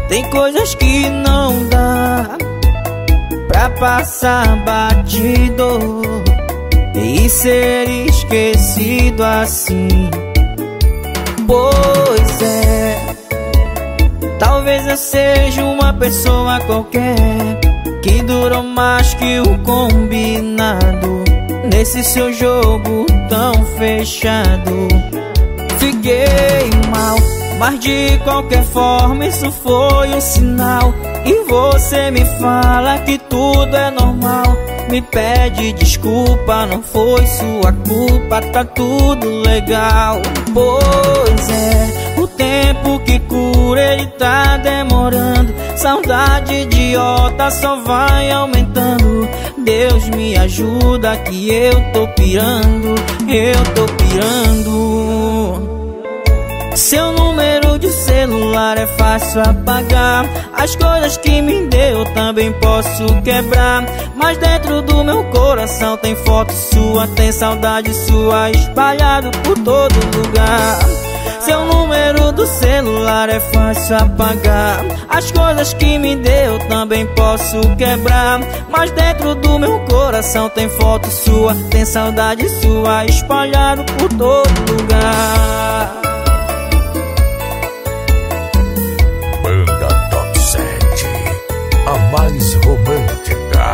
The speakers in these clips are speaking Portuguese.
Tem coisas que não dá pra passar batido e ser esquecido assim. Pois é, talvez eu seja uma pessoa qualquer que durou mais que o combinado nesse seu jogo tão fechado. Fiquei mal, mas de qualquer forma isso foi um sinal. E você me fala que tudo é normal, me pede desculpa, não foi sua culpa, tá tudo legal. Pois é, o tempo que cura ele tá demorando, saudade idiota só vai aumentando. Deus me ajuda que eu tô pirando, eu tô pirando. Seu número de celular é fácil apagar, as coisas que me deu também posso quebrar, mas dentro do meu coração tem foto sua, tem saudade sua espalhado por todo lugar. Seu número do celular é fácil apagar, as coisas que me deu também posso quebrar, mas dentro do meu coração tem foto sua, tem saudade sua espalhado por todo lugar. A mais romântica.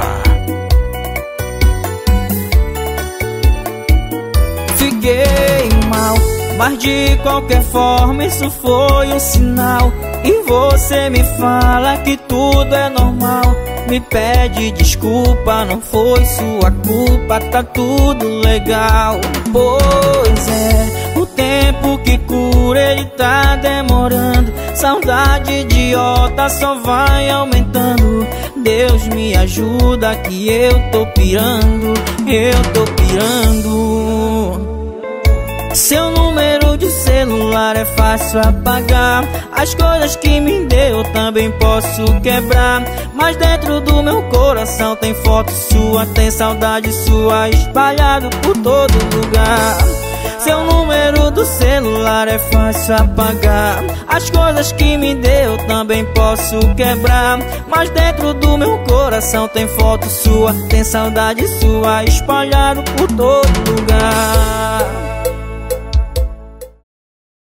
Fiquei mal, mas de qualquer forma isso foi um sinal. E você me fala que tudo é normal, me pede desculpa, não foi sua culpa, tá tudo legal. Pois é, o tempo que cura ele tá demorando, saudade idiota só vai aumentando. Deus me ajuda que eu tô pirando, eu tô pirando. Seu número de celular é fácil apagar, as coisas que me deu também posso quebrar, mas dentro do meu coração tem foto sua, tem saudade sua espalhado por todo lugar. Seu número do celular é fácil apagar, as coisas que me deu também posso quebrar, mas dentro do meu coração tem foto sua, tem saudade sua espalhado por todo lugar.